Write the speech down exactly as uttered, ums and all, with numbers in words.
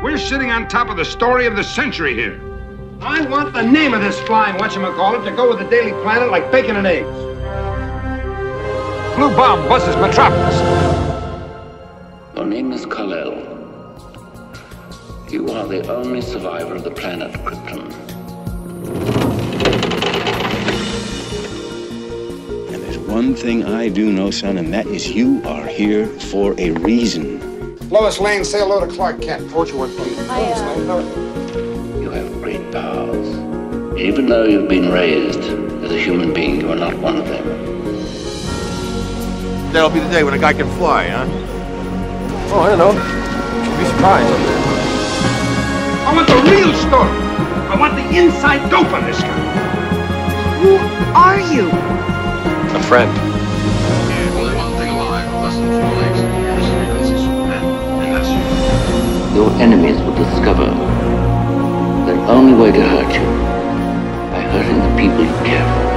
We're sitting on top of the story of the century here. I want the name of this flying whatchamacallit to go with the Daily Planet like bacon and eggs. Blue bomb buzzes Metropolis. Your name is Kal-El. You are the only survivor of the planet Krypton. And there's one thing I do know, son, and that is you are here for a reason. Lois Lane, say hello to Clark Kent. What you want from me? I, uh... Lois Lane, You have great powers. Even though you've been raised as a human being, you are not one of them. That'll be the day when a guy can fly, huh? Oh, I don't know. You'd be surprised. I want the real story. I want the inside dope on this guy. Who are you? A friend. Only one thing alive, less than four legs and years, and that's you. Your enemies will discover the only way to hurt you by hurting the people you care for.